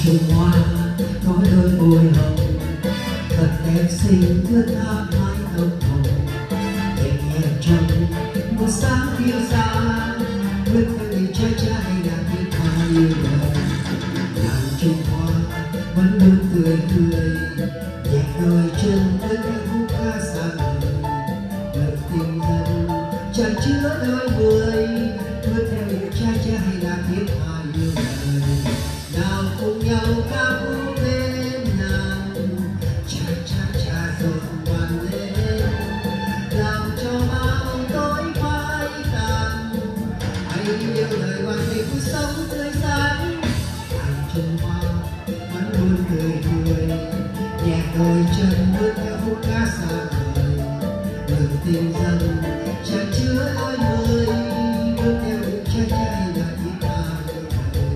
Trung Hoa có đôi môi hồng thật đẹp xinh ướt át mái tóc hồng, nhẹ nhẹ trong một sáng phiêu xa bước theo những trai trai đàn guitar yêu đời. Nàng Trung Hoa vẫn luôn tươi cười nhẹ đôi chân với những khúc ca xa người, lời tình dân chẳng chứa đôi người bước theo những trai trai đàn guitar yêu đời. Nào cùng nhau ca vũ bên nàng, cha cha cha rồi hoàn lên, làm cho bao tối phai tàn. Hãy yêu lời hoàn tình cuộc sống tươi sáng. Nàng Trung Hoa vẫn luôn cười cười, nhẹ đôi chân bước theo khúc ca xa vời. Lời tình dân chẳng chứa đôi người bước theo những trai trai đàn guitar yêu đời.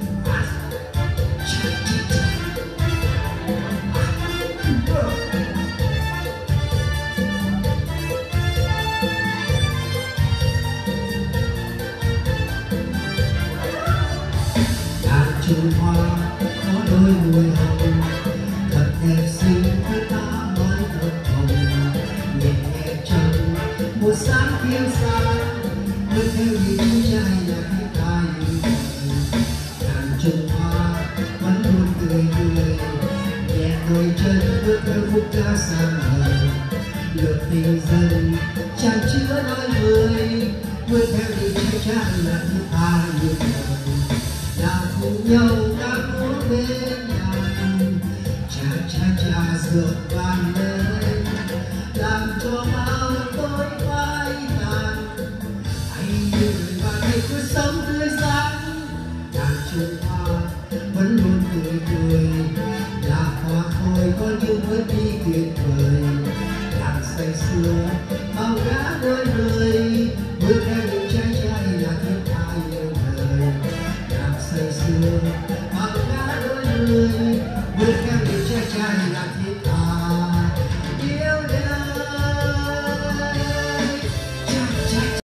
Trung Hoa có đôi môi hồng thật đẹp xinh với ta mái tóc hồng, nhẹ nhẹ trong một sáng phiêu xa bước theo những trai nhạc guitar yêu đời. Nàng Trung Hoa vẫn luôn tươi cười nhẹ đôi chân bước theo khúc ca xa vời. Lượt tình dân chẳng chứa đôi người bước theo những trai trai nhạc guitar yêu đời. Nào cùng nhau ca múa bên nàng, cha cha cha rượt vang lên, làm cho bao tối phai tàn. Hãy yêu đời và hãy cuộc sống tươi sáng. Nàng Trung Hoa vẫn luôn tươi cười, là hoa khôi có những bước đi tuyệt vời. Nàng say sưa bao gã đôi người bước theo những trai trai là thiết tha yêu đời. Say sưa bao gã đôi người